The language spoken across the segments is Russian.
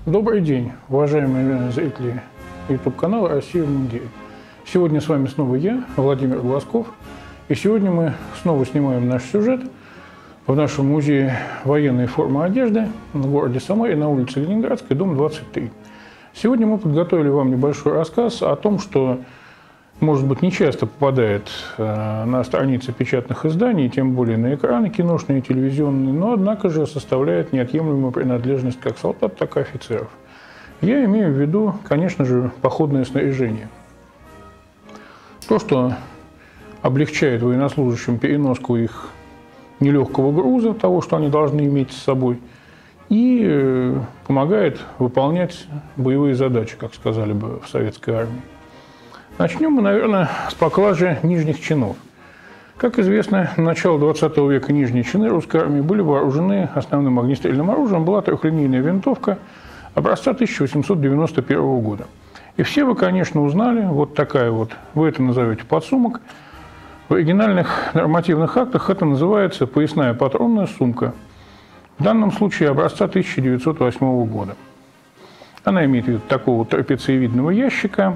Добрый день, уважаемые зрители YouTube-канала «Россия в мундире». Сегодня с вами снова я, Владимир Глазков. И сегодня мы снова снимаем наш сюжет в нашем музее военной формы одежды в городе Самаре на улице Ленинградской, дом 23. Сегодня мы подготовили вам небольшой рассказ о том, что, может быть, не часто попадает на страницы печатных изданий, тем более на экраны киношные и телевизионные, но, однако же, составляет неотъемлемую принадлежность как солдат, так и офицеров. Я имею в виду, конечно же, походное снаряжение. То, что облегчает военнослужащим переноску их нелегкого груза, того, что они должны иметь с собой, и помогает выполнять боевые задачи, как сказали бы в советской армии. Начнем мы, наверное, с поклажи нижних чинов. Как известно, на начало 20 века нижние чины русской армии были вооружены основным огнестрельным оружием. Была трехлинейная винтовка образца 1891 года. И все вы, конечно, узнали, вот такая вот, вы это назовете подсумок. В оригинальных нормативных актах это называется поясная патронная сумка. В данном случае образца 1908 года. Она имеет вид такого трапециевидного ящика.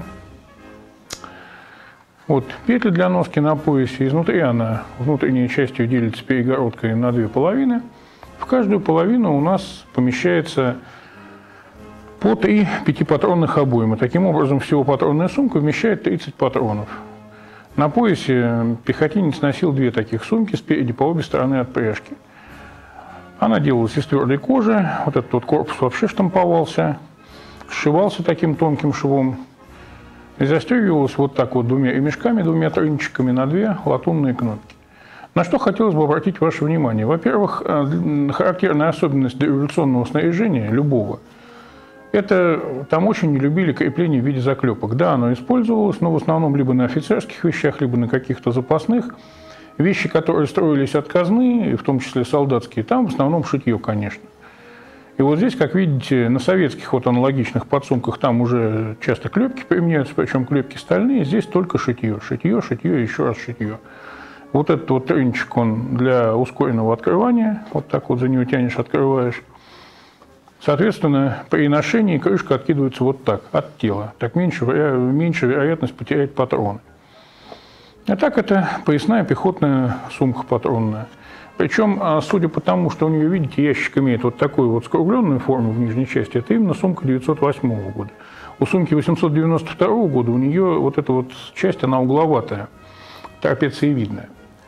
Вот петли для носки на поясе. Изнутри она, внутренней частью, делится перегородкой на две половины. В каждую половину у нас помещается по 3 пятипатронных обоймы. Таким образом, всего патронная сумка вмещает 30 патронов. На поясе пехотинец носил две таких сумки спереди по обе стороны от пряжки. Она делалась из твердой кожи. Вот этот вот корпус вообще штамповался, сшивался таким тонким швом. И застегивалась вот так вот двумя ремешками, двумя трынчиками на две латунные кнопки. На что хотелось бы обратить ваше внимание. Во-первых, характерная особенность революционного снаряжения, любого, это там очень не любили крепление в виде заклепок. Да, оно использовалось, но в основном либо на офицерских вещах, либо на каких-то запасных. Вещи, которые строились от казны, в том числе солдатские, там в основном шитье, конечно. И вот здесь, как видите, на советских вот аналогичных подсумках там уже часто клепки применяются, причем клепки стальные, здесь только шитье. Шитье, шитье, еще раз шитье. Вот этот вот трынчик, он для ускоренного открывания, вот так вот за него тянешь, открываешь. Соответственно, при ношении крышка откидывается вот так, от тела. Так меньше вероятность потерять патроны. А так это поясная пехотная сумка патронная. Причем, судя по тому, что у нее, видите, ящик имеет вот такую вот скругленную форму в нижней части, это именно сумка 908 года. У сумки 892 года у нее вот эта вот часть, она угловатая, трапециевидная.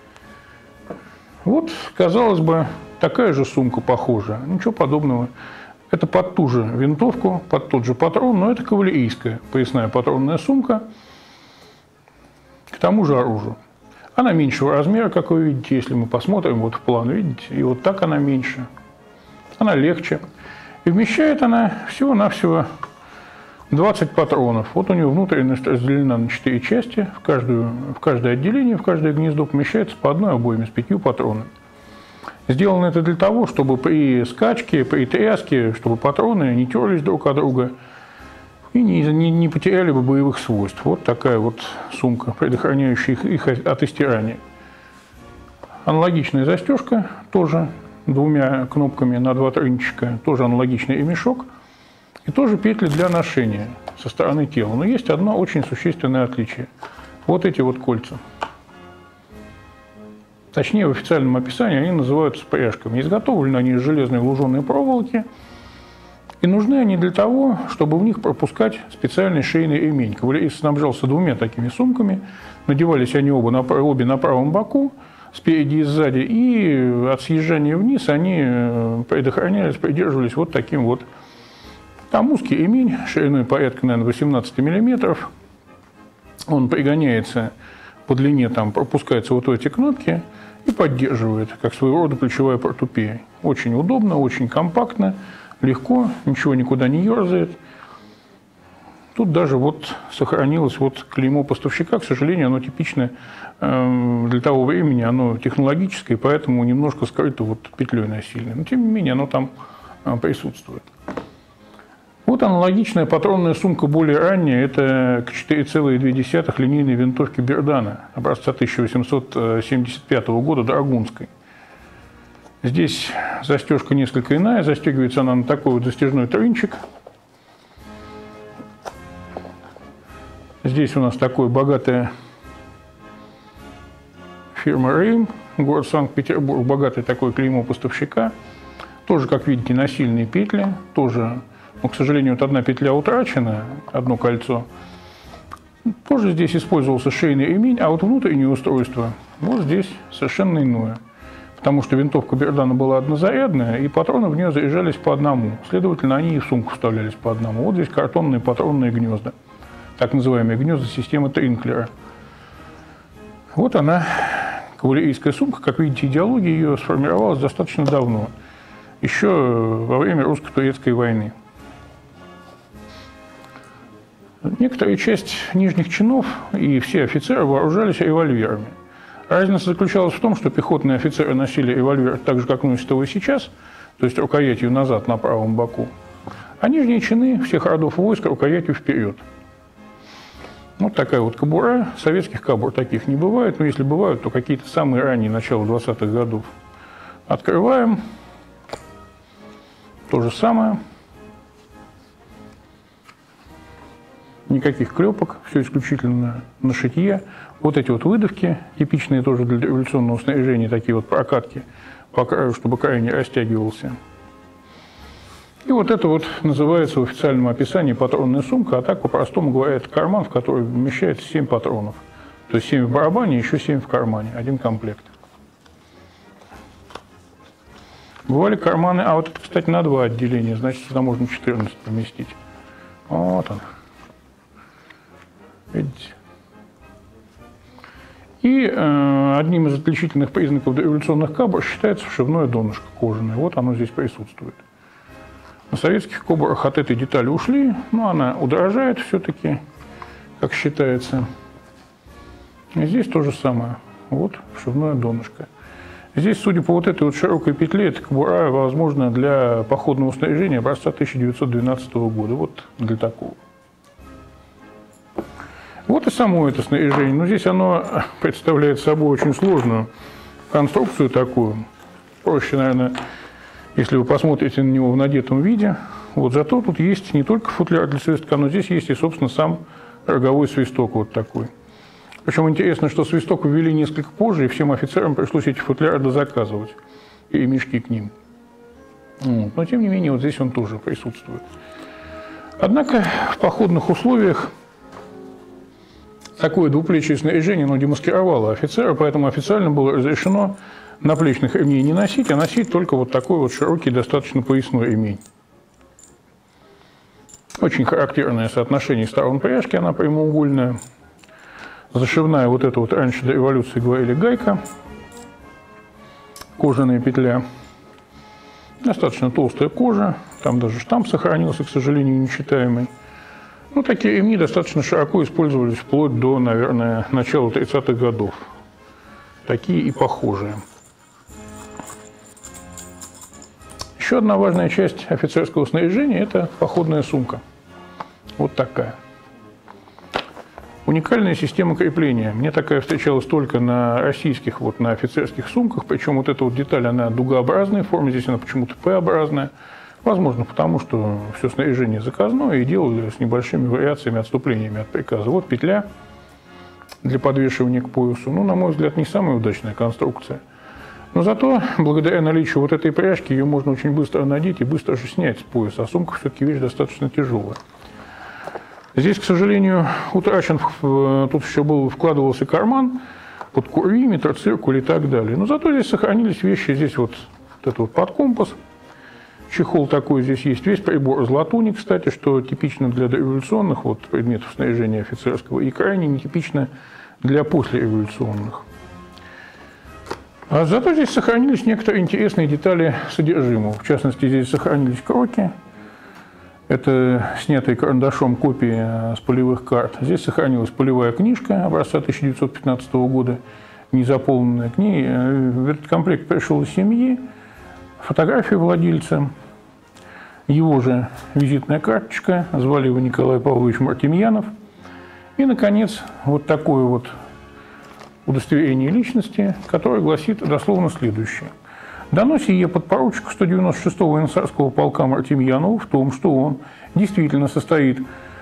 Вот, казалось бы, такая же сумка похожая, ничего подобного. Это под ту же винтовку, под тот же патрон, но это кавалерийская поясная патронная сумка к тому же оружию. Она меньшего размера, как вы видите, если мы посмотрим вот в план, видите, и вот так она меньше. Она легче. И вмещает она всего-навсего 20 патронов. Вот у нее внутренность разделена на 4 части. В каждое отделение, в каждое гнездо помещается по одной обойме с 5 патронами. Сделано это для того, чтобы при скачке, при тряске, чтобы патроны не терлись друг от друга и не потеряли бы боевых свойств. Вот такая вот сумка, предохраняющая их от истирания. Аналогичная застежка, тоже двумя кнопками на 2 трынчика, тоже аналогичный ремешок. И тоже петли для ношения со стороны тела. Но есть одно очень существенное отличие. Вот эти вот кольца. Точнее, в официальном описании они называются пряжками. Изготовлены они из железной луженой проволоки. И нужны они для того, чтобы в них пропускать специальный шейный ремень. Кавалерист снабжался двумя такими сумками. Надевались они обе на правом боку, спереди и сзади. И от съезжания вниз они предохранялись, придерживались вот таким вот. Там узкий ремень, шириной порядка, наверное, 18 мм. Он пригоняется по длине, там пропускается вот в эти кнопки и поддерживает, как своего рода плечевая портупея. Очень удобно, очень компактно. Легко, ничего никуда не ерзает. Тут даже вот сохранилось вот клеймо поставщика. К сожалению, оно типичное для того времени, оно технологическое, поэтому немножко скрыто вот петлей насильно. Но тем не менее, оно там присутствует. Вот аналогичная патронная сумка более ранняя. Это к 4,2 линейной винтовки Бердана образца 1875 года Драгунской. Здесь застежка несколько иная, застегивается она на такой вот застежной трынчик. Здесь у нас такое богатое фирма Рейм, город Санкт-Петербург, богатое такое клеймо поставщика. Тоже, как видите, насильные петли, тоже, но, к сожалению, вот одна петля утрачена, одно кольцо. Тоже здесь использовался шейный ремень, а вот внутреннее устройство вот здесь совершенно иное. Потому что винтовка Бердана была однозарядная, и патроны в нее заряжались по одному. Следовательно, они и в сумку вставлялись по одному. Вот здесь картонные патронные гнезда, так называемые гнезда системы Тринклера. Вот она, кавалерийская сумка. Как видите, идеология ее сформировалась достаточно давно, еще во время русско-турецкой войны. Некоторая часть нижних чинов и все офицеры вооружались револьверами. Разница заключалась в том, что пехотные офицеры носили револьвер так же, как носят его сейчас, то есть рукоятью назад на правом боку, а нижние чины всех родов войск рукоятью вперед. Вот такая вот кобура. Советских кобур таких не бывает, но если бывают, то какие-то самые ранние, начала 20-х годов. Открываем. То же самое. Никаких клепок, все исключительно на шитье. Вот эти вот выдавки, типичные тоже для революционного снаряжения, такие вот прокатки по краю, чтобы край не растягивался. И вот это вот называется в официальном описании патронная сумка, а так по-простому говоря, это карман, в который вмещается 7 патронов. То есть 7 в барабане, еще 7 в кармане, один комплект. Бывали карманы, а вот это, кстати, на 2 отделения, значит, сюда можно 14 поместить. Вот он. Видите? И одним из отличительных признаков дореволюционных кобур считается вшивное донышко кожаное. Вот оно здесь присутствует. На советских кобурах от этой детали ушли, но она удорожает все-таки, как считается. И здесь то же самое. Вот вшивное донышко. Здесь, судя по вот этой вот широкой петле, эта кобура, возможно, для походного снаряжения образца 1912 года. Вот для такого. Вот и само это снаряжение. Но здесь оно представляет собой очень сложную конструкцию такую. Проще, наверное, если вы посмотрите на него в надетом виде. Вот зато тут есть не только футляр для свистка, но здесь есть и, собственно, сам роговой свисток вот такой. Причем интересно, что свисток ввели несколько позже, и всем офицерам пришлось эти футляры дозаказывать и мешки к ним. Вот. Но, тем не менее, вот здесь он тоже присутствует. Однако в походных условиях такое двуплечье снаряжение, оно демаскировало офицера, поэтому официально было разрешено наплечных ремней не носить, а носить только вот такой вот широкий, достаточно поясной ремень. Очень характерное соотношение сторон пряжки, она прямоугольная. Зашивная вот эта вот раньше до революции говорили гайка, кожаная петля. Достаточно толстая кожа, там даже штамп сохранился, к сожалению, нечитаемый. Ну, такие ремни достаточно широко использовались вплоть до, наверное, начала 30-х годов. Такие и похожие. Еще одна важная часть офицерского снаряжения – это походная сумка. Вот такая. Уникальная система крепления. Мне такая встречалась только на российских, вот на офицерских сумках. Причем вот эта вот деталь, она дугообразной формы, здесь она почему-то П-образная. Возможно, потому что все снаряжение заказное и делали с небольшими вариациями, отступлениями от приказа. Вот петля для подвешивания к поясу. Ну, на мой взгляд, не самая удачная конструкция. Но зато, благодаря наличию вот этой пряжки, ее можно очень быстро надеть и быстро же снять с пояса. А сумка все-таки вещь достаточно тяжелая. Здесь, к сожалению, утрачен, тут еще вкладывался карман под курвиметр, циркуль и так далее. Но зато здесь сохранились вещи. Здесь вот этот вот подкомпас. Чехол такой здесь есть. Весь прибор из латуни, кстати, что типично для дореволюционных вот предметов снаряжения офицерского и крайне нетипично для послереволюционных. А зато здесь сохранились некоторые интересные детали содержимого. В частности, здесь сохранились кроки. Это снятые карандашом копии с полевых карт. Здесь сохранилась полевая книжка образца 1915 года, незаполненная. К ней в этот комплект пришел из семьи. Фотография владельца, его же визитная карточка, звали его Николай Павлович Мартемьянов. И, наконец, вот такое вот удостоверение личности, которое гласит дословно следующее. Дано сие подпоручику 196-го военсарского полка Мартемьянову в том, что он действительно состоит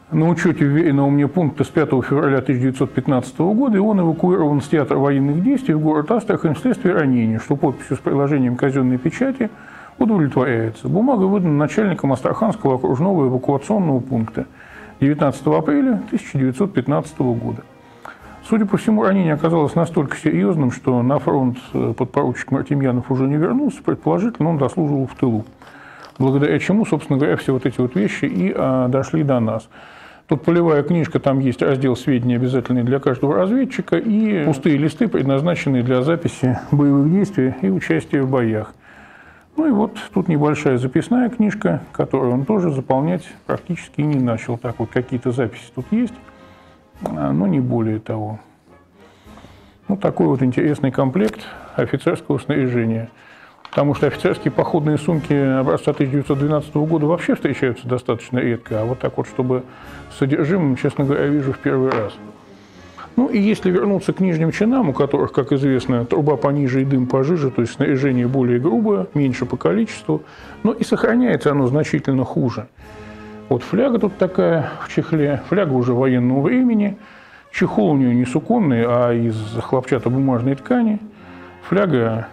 на учете вверенного мне пункта с 5 февраля 1915 года, и он эвакуирован с театра военных действий в город Астрахань вследствие ранения, что подписью с приложением казенной печати удовлетворяется. Бумага выдана начальником Астраханского окружного эвакуационного пункта 19 апреля 1915 года. Судя по всему, ранение оказалось настолько серьезным, что на фронт подпоручик Мартемьянов уже не вернулся, предположительно, он дослуживал в тылу. Благодаря чему, собственно говоря, все вот эти вот вещи и дошли до нас. Тут полевая книжка, там есть раздел сведений, обязательные для каждого разведчика, и пустые листы, предназначенные для записи боевых действий и участия в боях. Ну и вот тут небольшая записная книжка, которую он тоже заполнять практически не начал. Так вот, какие-то записи тут есть, но не более того. Ну, такой вот интересный комплект офицерского снаряжения. Потому что офицерские походные сумки образца 1912 года вообще встречаются достаточно редко, а вот так вот, чтобы с содержимым, честно говоря, вижу в первый раз. Ну и если вернуться к нижним чинам, у которых, как известно, труба пониже и дым пожиже, то есть снаряжение более грубое, меньше по количеству, но и сохраняется оно значительно хуже. Вот фляга тут такая в чехле, фляга уже военного времени, чехол у нее не суконный, а из хлопчатобумажной ткани, фляга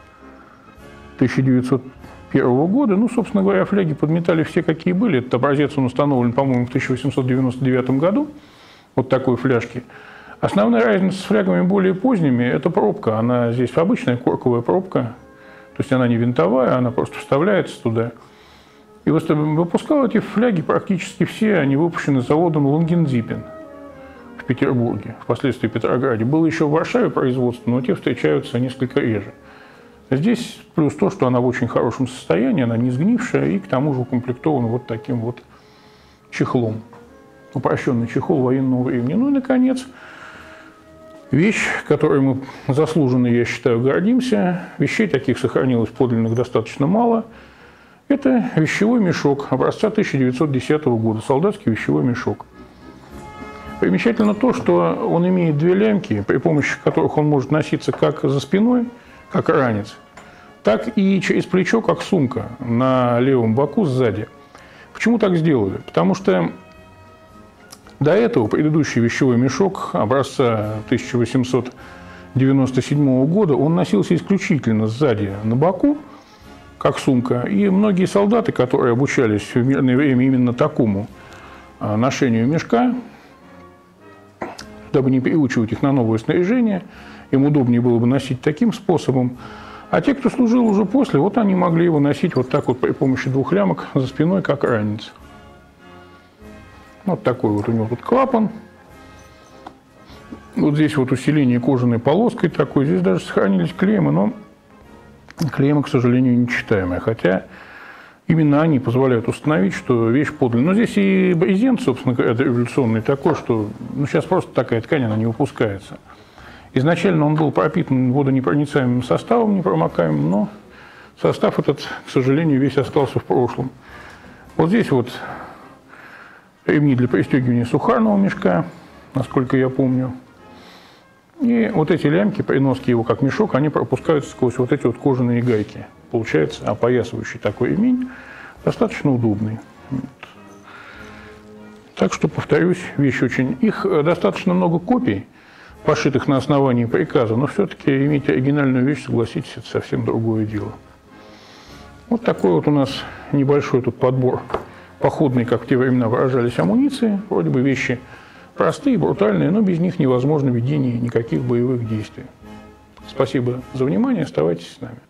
1901 года. Ну, собственно говоря, фляги подметали все, какие были. Этот образец он установлен, по-моему, в 1899 году. Вот такой фляжки. Основная разница с флягами более поздними – это пробка. Она здесь обычная корковая пробка. То есть она не винтовая, она просто вставляется туда. И выпускал эти фляги практически все, они выпущены заводом Лангензиппен в Петербурге, впоследствии Петрограде. Было еще в Варшаве производство, но те встречаются несколько реже. Здесь плюс то, что она в очень хорошем состоянии, она не сгнившая и к тому же укомплектована вот таким вот чехлом. Упрощенный чехол военного времени. Ну и, наконец, вещь, которой мы заслуженно, я считаю, гордимся. Вещей таких сохранилось подлинных достаточно мало. Это вещевой мешок образца 1910 года, солдатский вещевой мешок. Примечательно то, что он имеет две лямки, при помощи которых он может носиться как за спиной, как ранец, так и через плечо, как сумка на левом боку сзади. Почему так сделали? Потому что до этого предыдущий вещевой мешок образца 1897 года, он носился исключительно сзади на боку, как сумка. И многие солдаты, которые обучались в мирное время именно такому ношению мешка, дабы не переучивать их на новое снаряжение, им удобнее было бы носить таким способом. А те, кто служил уже после, вот они могли его носить вот так вот при помощи двух лямок за спиной, как ранец. Вот такой вот у него тут клапан. Вот здесь вот усиление кожаной полоской такой. Здесь даже сохранились клеммы, но клеммы, к сожалению, нечитаемые. Хотя именно они позволяют установить, что вещь подлинная. Но здесь и брезент, собственно говоря, революционный такой, что сейчас просто такая ткань, она не выпускается. Изначально он был пропитан водонепроницаемым составом, непромокаемым, но состав этот, к сожалению, весь остался в прошлом. Вот здесь вот ремни для пристегивания сухарного мешка, насколько я помню. И вот эти лямки, при носке его как мешок, они пропускаются сквозь вот эти вот кожаные гайки. Получается опоясывающий такой ремень, достаточно удобный. Вот. Так что, повторюсь, вещь очень... Их достаточно много копий, пошитых на основании приказа, но все-таки иметь оригинальную вещь, согласитесь, это совсем другое дело. Вот такой вот у нас небольшой тут подбор походный, как в те времена выражались, амуниции. Вроде бы вещи простые, брутальные, но без них невозможно ведение никаких боевых действий. Спасибо за внимание, оставайтесь с нами.